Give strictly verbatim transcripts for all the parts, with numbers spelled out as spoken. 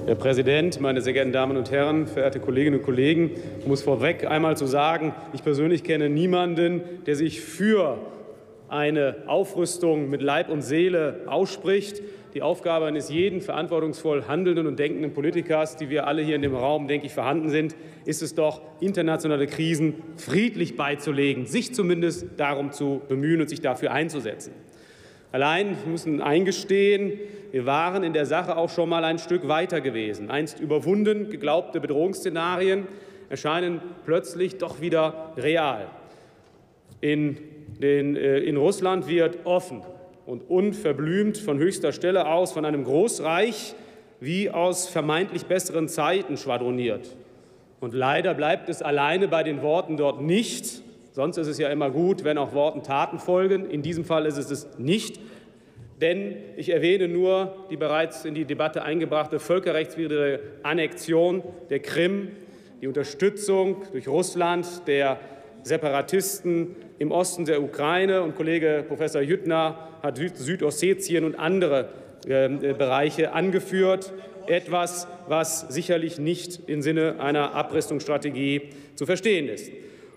Herr Präsident, meine sehr geehrten Damen und Herren, verehrte Kolleginnen und Kollegen! Ich muss vorweg einmal zu sagen, ich persönlich kenne niemanden, der sich für eine Aufrüstung mit Leib und Seele ausspricht. Die Aufgabe eines jeden verantwortungsvoll handelnden und denkenden Politikers, die wir alle hier in dem Raum, denke ich, vorhanden sind, ist es doch, internationale Krisen friedlich beizulegen, sich zumindest darum zu bemühen und sich dafür einzusetzen. Allein wir müssen eingestehen, wir waren in der Sache auch schon mal ein Stück weiter gewesen. Einst überwunden geglaubte Bedrohungsszenarien erscheinen plötzlich doch wieder real. In, den, äh, in Russland wird offen und unverblümt von höchster Stelle aus von einem Großreich wie aus vermeintlich besseren Zeiten schwadroniert. Und leider bleibt es alleine bei den Worten dort nicht. Sonst ist es ja immer gut, wenn auch Worten Taten folgen. In diesem Fall ist es es nicht. Denn ich erwähne nur die bereits in die Debatte eingebrachte völkerrechtswidrige Annexion der Krim, die Unterstützung durch Russland der Separatisten im Osten der Ukraine. Und Kollege Professor Jüttner hat Südossetien und andere äh, Bereiche angeführt. Etwas, was sicherlich nicht im Sinne einer Abrüstungsstrategie zu verstehen ist.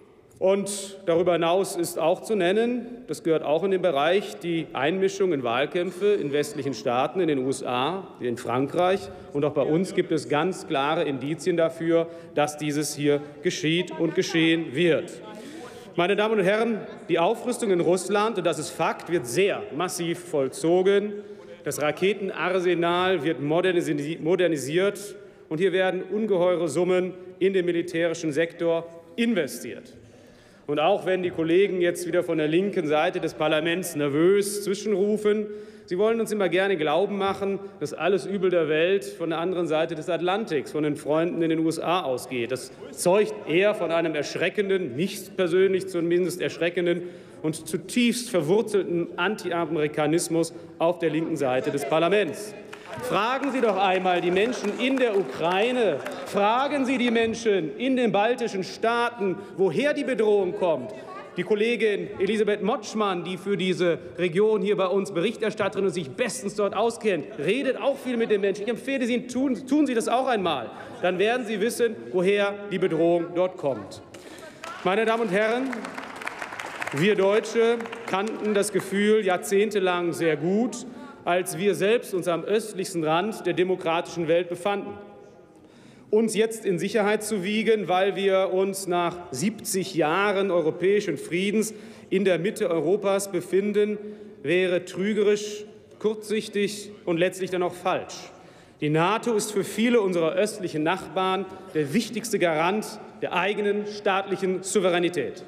Und darüber hinaus ist auch zu nennen, das gehört auch in den Bereich, die Einmischung in Wahlkämpfe in westlichen Staaten, in den U S A, in Frankreich. Und auch bei uns gibt es ganz klare Indizien dafür, dass dieses hier geschieht und geschehen wird. Meine Damen und Herren, die Aufrüstung in Russland, und das ist Fakt, wird sehr massiv vollzogen. Das Raketenarsenal wird modernisiert, und hier werden ungeheure Summen in den militärischen Sektor investiert. Und auch wenn die Kollegen jetzt wieder von der linken Seite des Parlaments nervös zwischenrufen, sie wollen uns immer gerne glauben machen, dass alles Übel der Welt von der anderen Seite des Atlantiks, von den Freunden in den U S A ausgeht. Das zeugt eher von einem erschreckenden, nicht persönlich zumindest erschreckenden und zutiefst verwurzelten Anti-Amerikanismus auf der linken Seite des Parlaments. Fragen Sie doch einmal die Menschen in der Ukraine, fragen Sie die Menschen in den baltischen Staaten, woher die Bedrohung kommt. Die Kollegin Elisabeth Motschmann, die für diese Region hier bei uns Berichterstatterin und sich bestens dort auskennt, redet auch viel mit den Menschen. Ich empfehle Sie, tun, tun Sie das auch einmal. Dann werden Sie wissen, woher die Bedrohung dort kommt. Meine Damen und Herren, wir Deutsche kannten das Gefühl jahrzehntelang sehr gut, als wir selbst uns am östlichsten Rand der demokratischen Welt befanden. Uns jetzt in Sicherheit zu wiegen, weil wir uns nach siebzig Jahren europäischen Friedens in der Mitte Europas befinden, wäre trügerisch, kurzsichtig und letztlich dann auch falsch. Die NATO ist für viele unserer östlichen Nachbarn der wichtigste Garant der eigenen staatlichen Souveränität.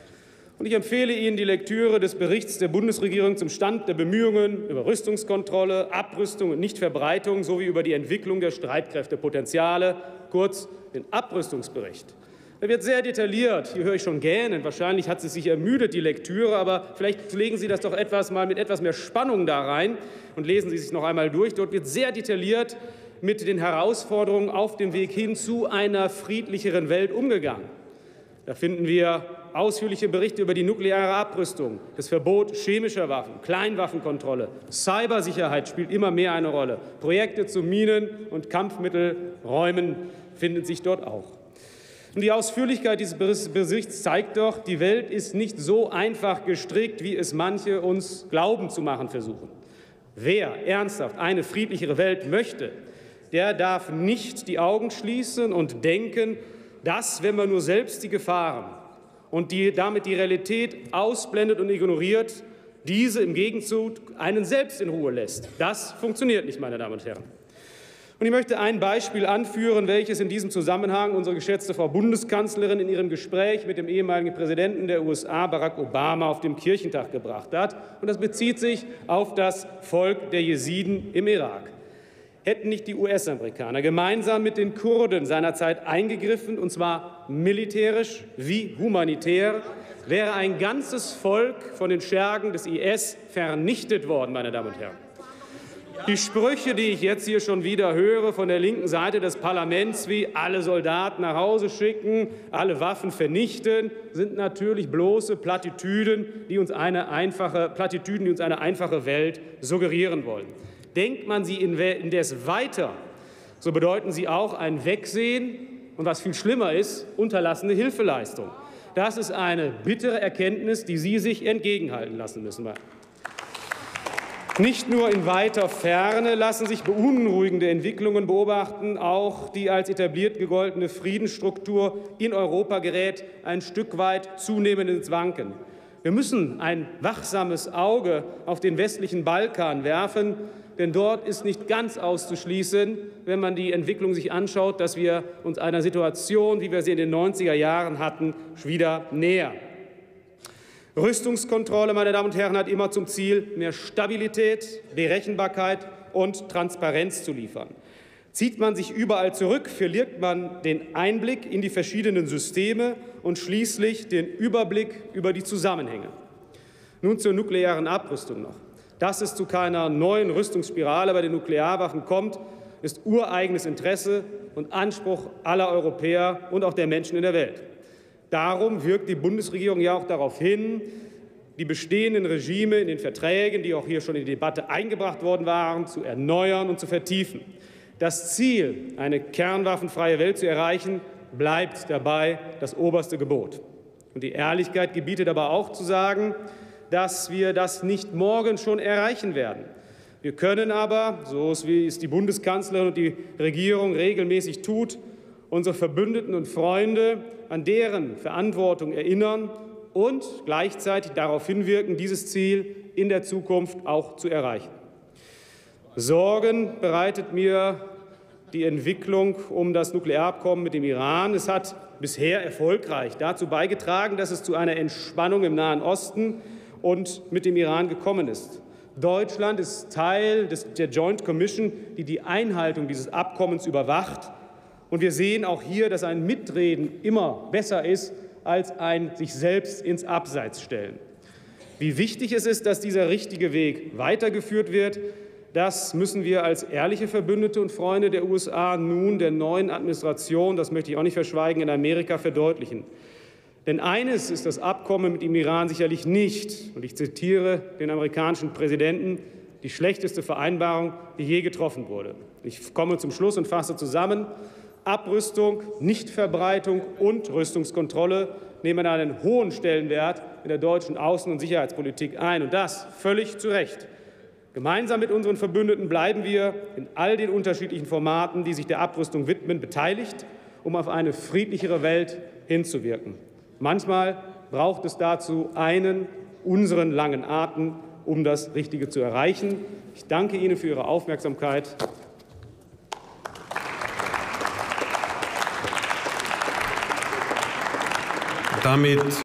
Und ich empfehle Ihnen die Lektüre des Berichts der Bundesregierung zum Stand der Bemühungen über Rüstungskontrolle, Abrüstung und Nichtverbreitung sowie über die Entwicklung der Streitkräftepotenziale, kurz den Abrüstungsbericht. Er wird sehr detailliert. Hier höre ich schon gähnen. Wahrscheinlich hat es sich ermüdet, die Lektüre, aber vielleicht legen Sie das doch etwas mal mit etwas mehr Spannung da rein und lesen Sie sich noch einmal durch. Dort wird sehr detailliert mit den Herausforderungen auf dem Weg hin zu einer friedlicheren Welt umgegangen. Da finden wir ausführliche Berichte über die nukleare Abrüstung, das Verbot chemischer Waffen, Kleinwaffenkontrolle, Cybersicherheit spielt immer mehr eine Rolle. Projekte zu Minen- und Kampfmittelräumen finden sich dort auch. Und die Ausführlichkeit dieses Berichts zeigt doch, die Welt ist nicht so einfach gestrickt, wie es manche uns glauben zu machen versuchen. Wer ernsthaft eine friedlichere Welt möchte, der darf nicht die Augen schließen und denken, dass, wenn man nur selbst die Gefahren und die, damit die Realität ausblendet und ignoriert, diese im Gegenzug einen selbst in Ruhe lässt. Das funktioniert nicht, meine Damen und Herren. Und ich möchte ein Beispiel anführen, welches in diesem Zusammenhang unsere geschätzte Frau Bundeskanzlerin in ihrem Gespräch mit dem ehemaligen Präsidenten der U S A, Barack Obama, auf dem Kirchentag gebracht hat. Und das bezieht sich auf das Volk der Jesiden im Irak. Hätten nicht die U S-Amerikaner gemeinsam mit den Kurden seinerzeit eingegriffen, und zwar militärisch wie humanitär, wäre ein ganzes Volk von den Schergen des I S vernichtet worden, meine Damen und Herren. Die Sprüche, die ich jetzt hier schon wieder höre von der linken Seite des Parlaments, wie alle Soldaten nach Hause schicken, alle Waffen vernichten, sind natürlich bloße Plattitüden, die uns eine einfache, Plattitüden, die uns eine einfache Welt suggerieren wollen. Denkt man sie indes weiter, so bedeuten sie auch ein Wegsehen und, was viel schlimmer ist, unterlassene Hilfeleistung. Das ist eine bittere Erkenntnis, die Sie sich entgegenhalten lassen müssen. Nicht nur in weiter Ferne lassen sich beunruhigende Entwicklungen beobachten, auch die als etabliert gegoltene Friedensstruktur in Europa gerät ein Stück weit zunehmend ins Wanken. Wir müssen ein wachsames Auge auf den westlichen Balkan werfen, denn dort ist nicht ganz auszuschließen, wenn man die Entwicklung sich anschaut, dass wir uns einer Situation, wie wir sie in den neunziger Jahren hatten, wieder nähern. Rüstungskontrolle, meine Damen und Herren, hat immer zum Ziel, mehr Stabilität, Berechenbarkeit und Transparenz zu liefern. Zieht man sich überall zurück, verliert man den Einblick in die verschiedenen Systeme und schließlich den Überblick über die Zusammenhänge. Nun zur nuklearen Abrüstung noch. Dass es zu keiner neuen Rüstungsspirale bei den Nuklearwaffen kommt, ist ureigenes Interesse und Anspruch aller Europäer und auch der Menschen in der Welt. Darum wirkt die Bundesregierung ja auch darauf hin, die bestehenden Regime in den Verträgen, die auch hier schon in die Debatte eingebracht worden waren, zu erneuern und zu vertiefen. Das Ziel, eine kernwaffenfreie Welt zu erreichen, bleibt dabei das oberste Gebot. Und die Ehrlichkeit gebietet aber auch zu sagen, dass wir das nicht morgen schon erreichen werden. Wir können aber, so wie es die Bundeskanzlerin und die Regierung regelmäßig tut, unsere Verbündeten und Freunde an deren Verantwortung erinnern und gleichzeitig darauf hinwirken, dieses Ziel in der Zukunft auch zu erreichen. Sorgen bereitet mir die Entwicklung um das Nuklearabkommen mit dem Iran. Es hat bisher erfolgreich dazu beigetragen, dass es zu einer Entspannung im Nahen Osten und mit dem Iran gekommen ist. Deutschland ist Teil des, der Joint Commission, die die Einhaltung dieses Abkommens überwacht. Und wir sehen auch hier, dass ein Mitreden immer besser ist als ein sich selbst ins Abseits stellen. Wie wichtig es ist, dass dieser richtige Weg weitergeführt wird, das müssen wir als ehrliche Verbündete und Freunde der U S A nun der neuen Administration, das möchte ich auch nicht verschweigen, in Amerika verdeutlichen. Denn eines ist das Abkommen mit dem Iran sicherlich nicht, und ich zitiere den amerikanischen Präsidenten, die schlechteste Vereinbarung, die je getroffen wurde. Ich komme zum Schluss und fasse zusammen. Abrüstung, Nichtverbreitung und Rüstungskontrolle nehmen einen hohen Stellenwert in der deutschen Außen- und Sicherheitspolitik ein, und das völlig zu Recht. Gemeinsam mit unseren Verbündeten bleiben wir in all den unterschiedlichen Formaten, die sich der Abrüstung widmen, beteiligt, um auf eine friedlichere Welt hinzuwirken. Manchmal braucht es dazu einen, unseren langen Atem, um das Richtige zu erreichen. Ich danke Ihnen für Ihre Aufmerksamkeit. Damit